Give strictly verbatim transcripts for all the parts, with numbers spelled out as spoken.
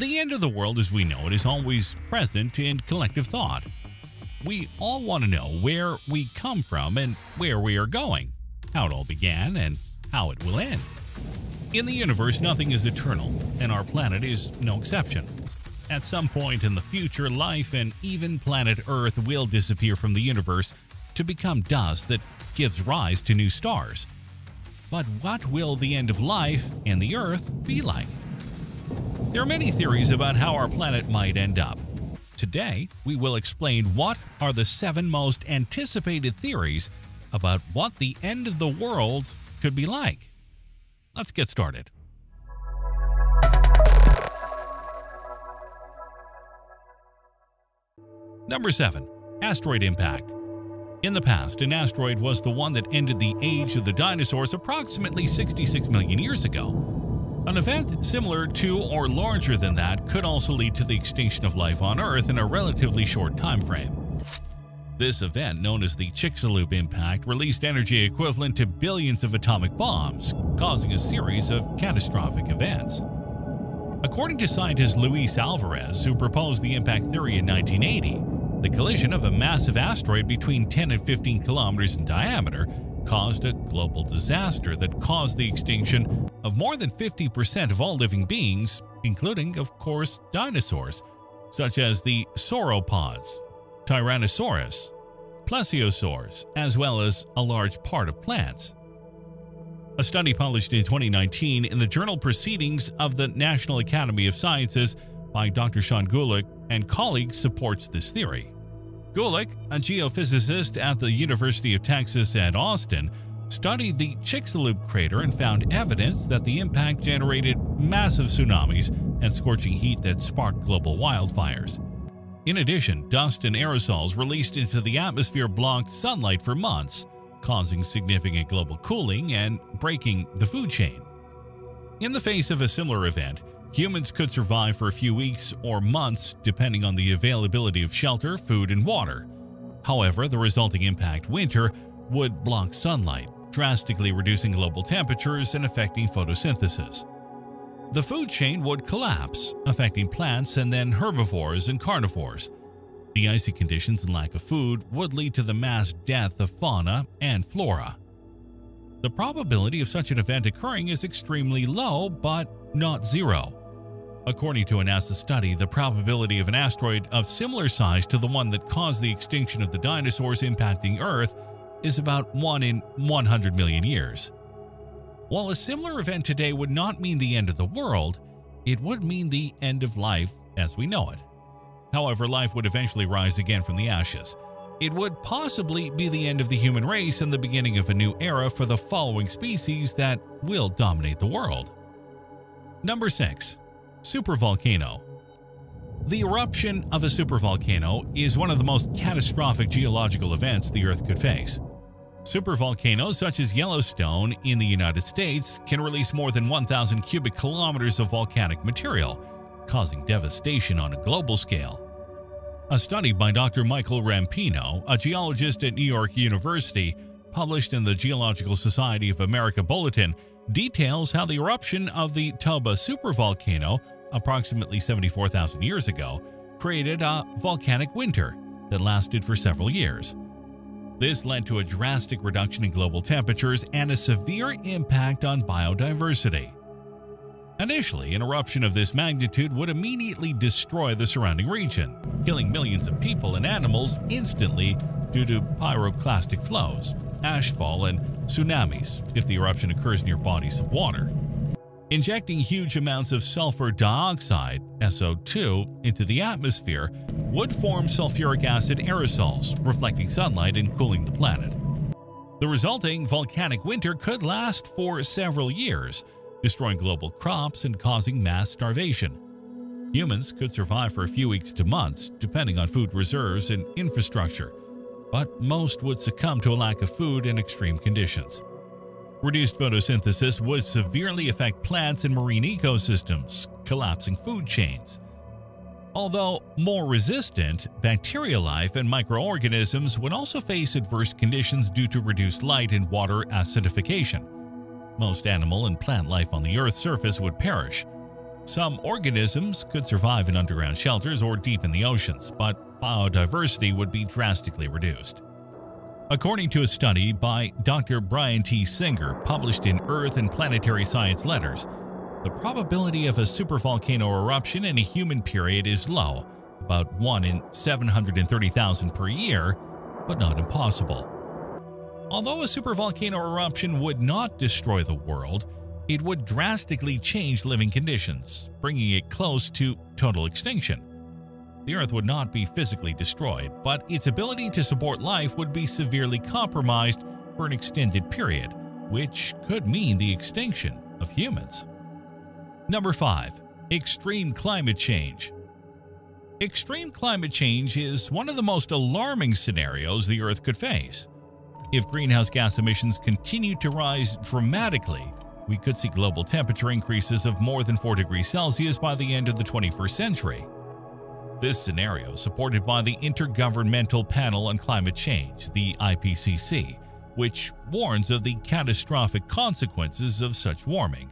The end of the world as we know it is always present in collective thought. We all want to know where we come from and where we are going, how it all began, and how it will end. In the universe, nothing is eternal, and our planet is no exception. At some point in the future, life and even planet Earth will disappear from the universe to become dust that gives rise to new stars. But what will the end of life and the Earth be like? There are many theories about how our planet might end up. Today, we will explain what are the seven most anticipated theories about what the end of the world could be like. Let's get started. Number seven. Asteroid Impact. In the past, an asteroid was the one that ended the age of the dinosaurs approximately sixty-six million years ago. An event similar to or larger than that could also lead to the extinction of life on Earth in a relatively short time frame. This event, known as the Chicxulub Impact, released energy equivalent to billions of atomic bombs, causing a series of catastrophic events. According to scientist Luis Alvarez, who proposed the impact theory in nineteen eighty, the collision of a massive asteroid between ten and fifteen kilometers in diameter caused a global disaster that caused the extinction of more than fifty percent of all living beings, including, of course, dinosaurs, such as the sauropods, Tyrannosaurus, plesiosaurs, as well as a large part of plants. A study published in twenty nineteen in the journal Proceedings of the National Academy of Sciences by Doctor Sean Gulick and colleagues supports this theory. Gulick, a geophysicist at the University of Texas at Austin, studied the Chicxulub crater and found evidence that the impact generated massive tsunamis and scorching heat that sparked global wildfires. In addition, dust and aerosols released into the atmosphere blocked sunlight for months, causing significant global cooling and breaking the food chain. In the face of a similar event, humans could survive for a few weeks or months depending on the availability of shelter, food, and water. However, the resulting impact winter would block sunlight, drastically reducing global temperatures and affecting photosynthesis. The food chain would collapse, affecting plants and then herbivores and carnivores. The icy conditions and lack of food would lead to the mass death of fauna and flora. The probability of such an event occurring is extremely low, but not zero. According to a NASA study, the probability of an asteroid of similar size to the one that caused the extinction of the dinosaurs impacting Earth is about one in one hundred million years. While a similar event today would not mean the end of the world, it would mean the end of life as we know it. However, life would eventually rise again from the ashes. It would possibly be the end of the human race and the beginning of a new era for the following species that will dominate the world. Number six. Supervolcano. The eruption of a supervolcano is one of the most catastrophic geological events the Earth could face. Supervolcanoes such as Yellowstone in the United States can release more than one thousand cubic kilometers of volcanic material, causing devastation on a global scale. A study by Doctor Michael Rampino, a geologist at New York University, published in the Geological Society of America Bulletin, details how the eruption of the Toba supervolcano approximately seventy-four thousand years ago created a volcanic winter that lasted for several years. This led to a drastic reduction in global temperatures and a severe impact on biodiversity. Initially, an eruption of this magnitude would immediately destroy the surrounding region, killing millions of people and animals instantly due to pyroclastic flows, ashfall, and tsunamis if the eruption occurs near bodies of water. Injecting huge amounts of sulfur dioxide, S O two, into the atmosphere would form sulfuric acid aerosols, reflecting sunlight and cooling the planet. The resulting volcanic winter could last for several years, destroying global crops and causing mass starvation. Humans could survive for a few weeks to months, depending on food reserves and infrastructure, but most would succumb to a lack of food and extreme conditions. Reduced photosynthesis would severely affect plants and marine ecosystems, collapsing food chains. Although more resistant, bacterial life and microorganisms would also face adverse conditions due to reduced light and water acidification. Most animal and plant life on the Earth's surface would perish. Some organisms could survive in underground shelters or deep in the oceans, but biodiversity would be drastically reduced. According to a study by Doctor Brian T. Singer published in Earth and Planetary Science Letters, the probability of a supervolcano eruption in a human period is low, about one in seven hundred thirty thousand per year, but not impossible. Although a supervolcano eruption would not destroy the world, it would drastically change living conditions, bringing it close to total extinction. The Earth would not be physically destroyed, but its ability to support life would be severely compromised for an extended period, which could mean the extinction of humans. Number five. Extreme climate change. Extreme climate change is one of the most alarming scenarios the Earth could face. If greenhouse gas emissions continue to rise dramatically, we could see global temperature increases of more than four degrees Celsius by the end of the twenty-first century. This scenario is supported by the Intergovernmental Panel on Climate Change, the I P C C, which warns of the catastrophic consequences of such warming.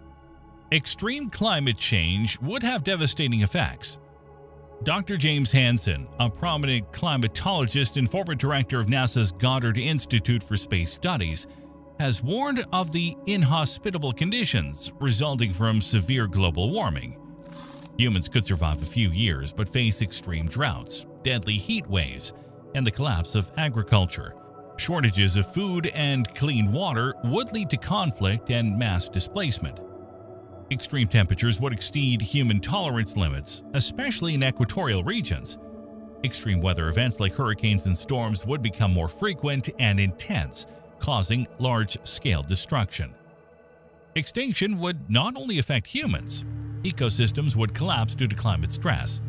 Extreme climate change would have devastating effects. Doctor James Hansen, a prominent climatologist and former director of NASA's Goddard Institute for Space Studies, has warned of the inhospitable conditions resulting from severe global warming. Humans could survive a few years but face extreme droughts, deadly heat waves, and the collapse of agriculture. Shortages of food and clean water would lead to conflict and mass displacement. Extreme temperatures would exceed human tolerance limits, especially in equatorial regions. Extreme weather events like hurricanes and storms would become more frequent and intense, causing large-scale destruction. Extinction would not only affect humans. Ecosystems would collapse due to climate stress.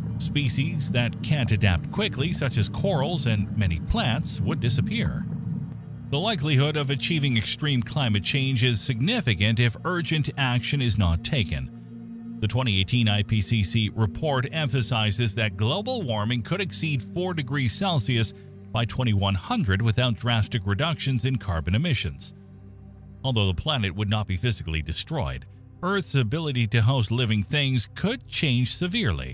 Species that can't adapt quickly, such as corals and many plants, would disappear. The likelihood of achieving extreme climate change is significant if urgent action is not taken. The twenty eighteen I P C C report emphasizes that global warming could exceed four degrees Celsius by twenty-one hundred without drastic reductions in carbon emissions. Although the planet would not be physically destroyed, Earth's ability to host living things could change severely.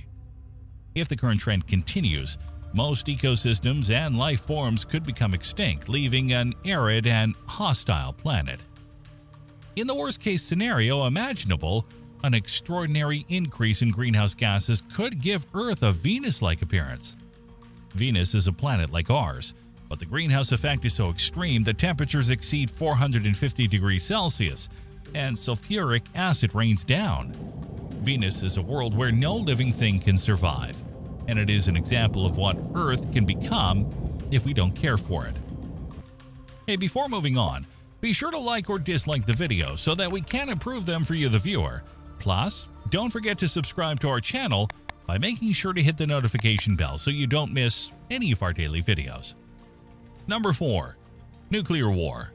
If the current trend continues, most ecosystems and life forms could become extinct, leaving an arid and hostile planet. In the worst-case scenario imaginable, an extraordinary increase in greenhouse gases could give Earth a Venus-like appearance. Venus is a planet like ours, but the greenhouse effect is so extreme that temperatures exceed four hundred fifty degrees Celsius, and sulfuric acid rains down. Venus is a world where no living thing can survive, and it is an example of what Earth can become if we don't care for it. Hey, before moving on, be sure to like or dislike the video so that we can improve them for you, the viewer. Plus, don't forget to subscribe to our channel by making sure to hit the notification bell so you don't miss any of our daily videos. Number four. Nuclear war.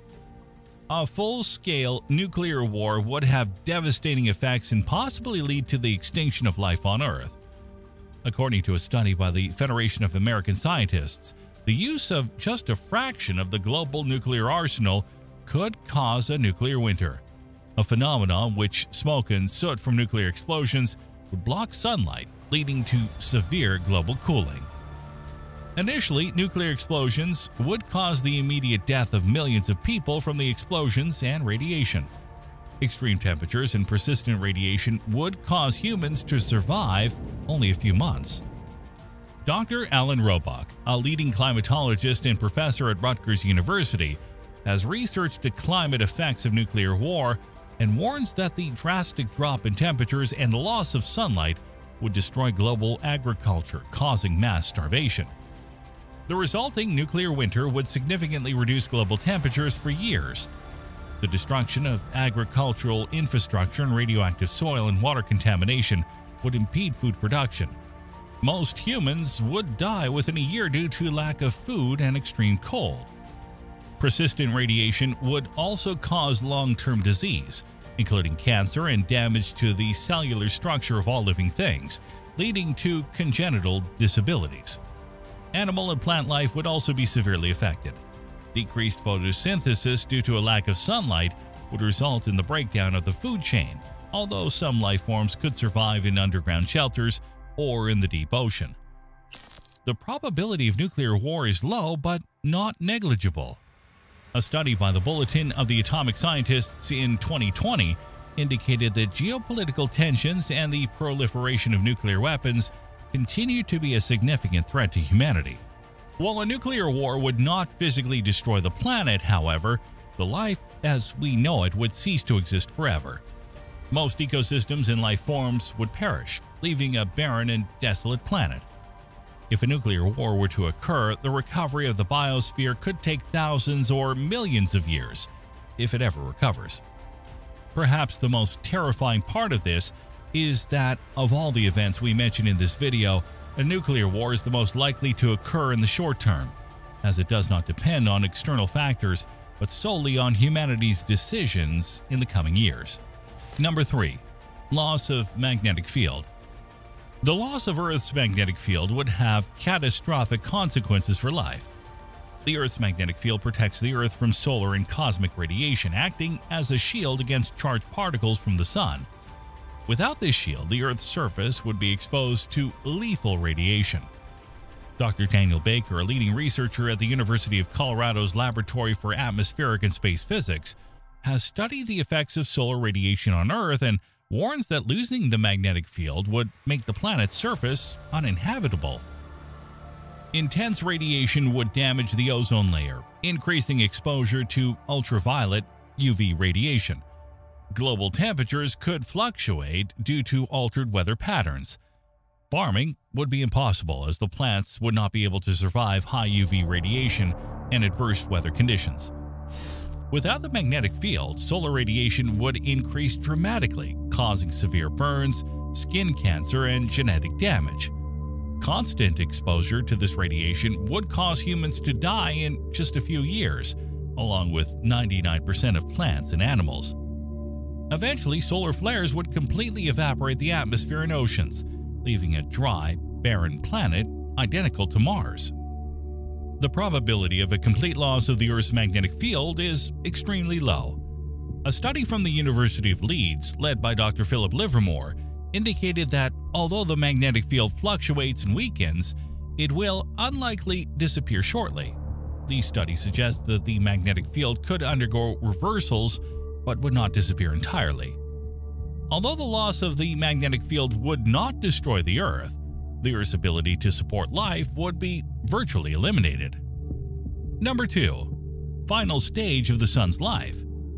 A full-scale nuclear war would have devastating effects and possibly lead to the extinction of life on Earth. According to a study by the Federation of American Scientists, the use of just a fraction of the global nuclear arsenal could cause a nuclear winter, a phenomenon which smoke and soot from nuclear explosions would block sunlight, leading to severe global cooling. Initially, nuclear explosions would cause the immediate death of millions of people from the explosions and radiation. Extreme temperatures and persistent radiation would cause humans to survive only a few months. Doctor Alan Roebuck, a leading climatologist and professor at Rutgers University, has researched the climate effects of nuclear war and warns that the drastic drop in temperatures and the loss of sunlight would destroy global agriculture, causing mass starvation. The resulting nuclear winter would significantly reduce global temperatures for years. The destruction of agricultural infrastructure and radioactive soil and water contamination would impede food production. Most humans would die within a year due to lack of food and extreme cold. Persistent radiation would also cause long-term disease, including cancer and damage to the cellular structure of all living things, leading to congenital disabilities. Animal and plant life would also be severely affected. Decreased photosynthesis due to a lack of sunlight would result in the breakdown of the food chain, although some life forms could survive in underground shelters or in the deep ocean. The probability of nuclear war is low, but not negligible. A study by the Bulletin of the Atomic Scientists in twenty twenty indicated that geopolitical tensions and the proliferation of nuclear weapons continue to be a significant threat to humanity. While a nuclear war would not physically destroy the planet, however, the life as we know it would cease to exist forever. Most ecosystems and life forms would perish, leaving a barren and desolate planet. If a nuclear war were to occur, the recovery of the biosphere could take thousands or millions of years, if it ever recovers. Perhaps the most terrifying part of this is that of all the events we mentioned in this video, a nuclear war is the most likely to occur in the short term, as it does not depend on external factors, but solely on humanity's decisions in the coming years. Number three. Loss of magnetic field. The loss of Earth's magnetic field would have catastrophic consequences for life. The Earth's magnetic field protects the Earth from solar and cosmic radiation, acting as a shield against charged particles from the Sun. Without this shield, the Earth's surface would be exposed to lethal radiation. Doctor Daniel Baker, a leading researcher at the University of Colorado's Laboratory for Atmospheric and Space Physics, has studied the effects of solar radiation on Earth and warns that losing the magnetic field would make the planet's surface uninhabitable. Intense radiation would damage the ozone layer, increasing exposure to ultraviolet U V radiation. Global temperatures could fluctuate due to altered weather patterns. Farming would be impossible as the plants would not be able to survive high U V radiation and adverse weather conditions. Without the magnetic field, solar radiation would increase dramatically, causing severe burns, skin cancer, and genetic damage. Constant exposure to this radiation would cause humans to die in just a few years, along with ninety-nine percent of plants and animals. Eventually, solar flares would completely evaporate the atmosphere and oceans, leaving a dry, barren planet identical to Mars. The probability of a complete loss of the Earth's magnetic field is extremely low. A study from the University of Leeds, led by Doctor Philip Livermore, indicated that although the magnetic field fluctuates and weakens, it will unlikely disappear shortly. These studies suggest that the magnetic field could undergo reversals but would not disappear entirely. Although the loss of the magnetic field would not destroy the Earth, the Earth's ability to support life would be virtually eliminated. Number two. Final stage of the Sun's life.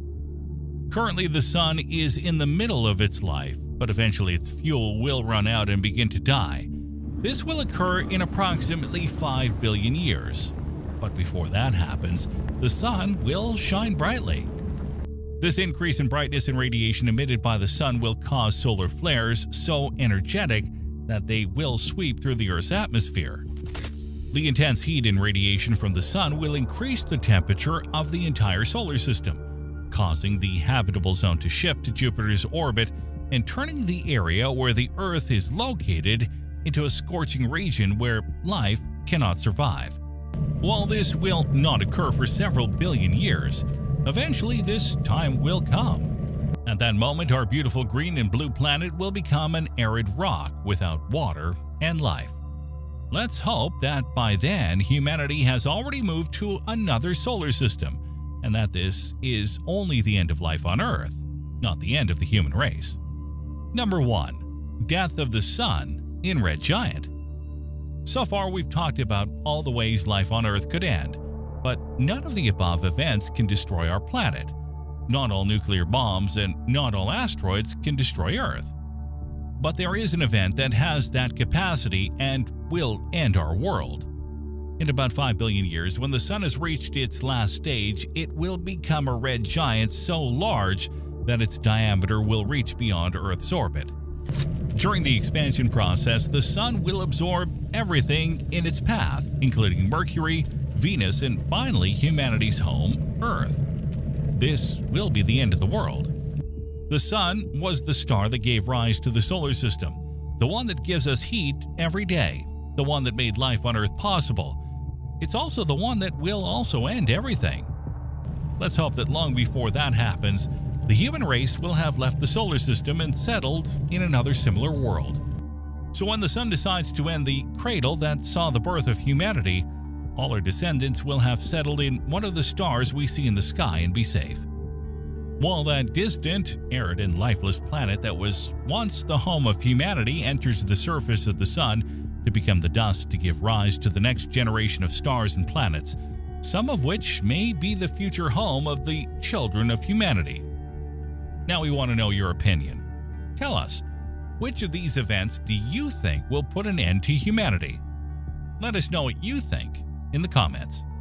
Currently, the Sun is in the middle of its life, but eventually its fuel will run out and begin to die. This will occur in approximately five billion years. But before that happens, the Sun will shine brightly. This increase in brightness and radiation emitted by the Sun will cause solar flares so energetic that they will sweep through the Earth's atmosphere. The intense heat and radiation from the Sun will increase the temperature of the entire solar system, causing the habitable zone to shift to Jupiter's orbit and turning the area where the Earth is located into a scorching region where life cannot survive. While this will not occur for several billion years, eventually this time will come. At that moment, our beautiful green and blue planet will become an arid rock without water and life. Let's hope that by then humanity has already moved to another solar system, and that this is only the end of life on Earth, not the end of the human race. Number one. Death of the Sun in Red Giant. So far, we've talked about all the ways life on Earth could end, but none of the above events can destroy our planet. Not all nuclear bombs and not all asteroids can destroy Earth. But there is an event that has that capacity and will end our world. In about five billion years, when the Sun has reached its last stage, it will become a red giant so large that its diameter will reach beyond Earth's orbit. During the expansion process, the Sun will absorb everything in its path, including Mercury, Venus, and finally humanity's home, Earth. This will be the end of the world. The Sun was the star that gave rise to the solar system, the one that gives us heat every day, the one that made life on Earth possible. It's also the one that will also end everything. Let's hope that long before that happens, the human race will have left the solar system and settled in another similar world. So when the sun decides to end the cradle that saw the birth of humanity, all our descendants will have settled in one of the stars we see in the sky and be safe. While that distant, arid, and lifeless planet that was once the home of humanity enters the surface of the sun to become the dust to give rise to the next generation of stars and planets, some of which may be the future home of the children of humanity. Now we want to know your opinion. Tell us, which of these events do you think will put an end to humanity? Let us know what you think in the comments.